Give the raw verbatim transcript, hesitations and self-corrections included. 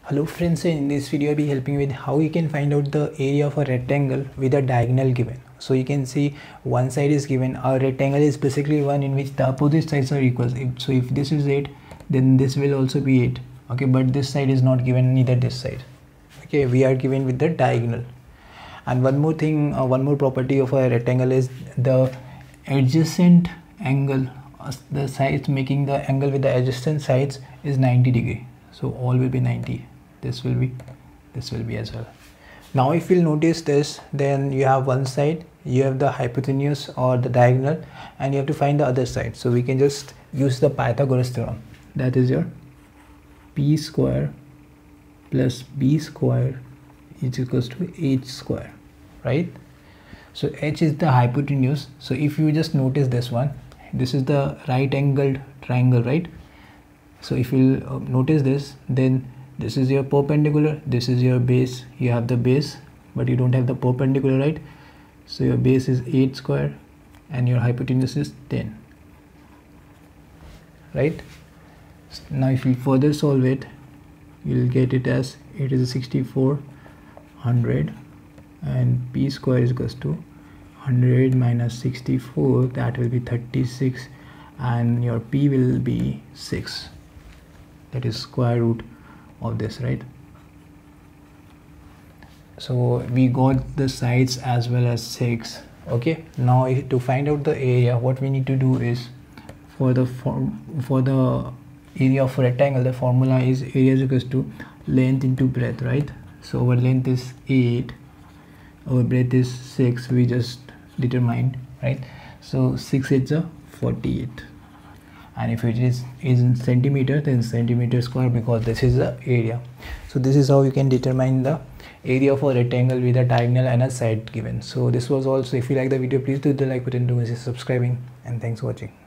Hello friends, in this video I'll be helping with how you can find out the area of a rectangle with a diagonal given. So you can see one side is given. Our rectangle is basically one in which the opposite sides are equal. If, so if this is eight, then this will also be eight. Okay, but this side is not given, neither this side. Okay, we are given with the diagonal. And one more thing, uh, one more property of a rectangle is the adjacent angle, uh, the sides making the angle with the adjacent sides is ninety degree. So all will be ninety. This will be, this will be as well. Now if you'll notice this, then you have one side, you have the hypotenuse or the diagonal, and you have to find the other side. So we can just use the Pythagoras theorem. That is your p square plus b square is equals to h square, right? So h is the hypotenuse. So if you just notice this one, this is the right angled triangle, right? So if you uh, notice this, then this is your perpendicular, this is your base. You have the base, but you don't have the perpendicular, right? So your base is eight square and your hypotenuse is ten, right? Now if you further solve it, you'll get it as it is sixty-four hundred, and p square is equals to one hundred minus sixty-four, that will be thirty-six, and your p will be six. That is square root of this, right? So we got the sides as well as six. Okay, now if, to find out the area, what we need to do is for the form for the area of rectangle, the formula is area is equals to length into breadth, right? So our length is eight, our breadth is six, we just determined, right? So six is a forty-eight, and if it is is in centimeter, then centimeter square, because this is the area. So this is how you can determine the area of a rectangle with a diagonal and a side given. So this was all. So if you like the video, please do the like button, do consider subscribing, and thanks for watching.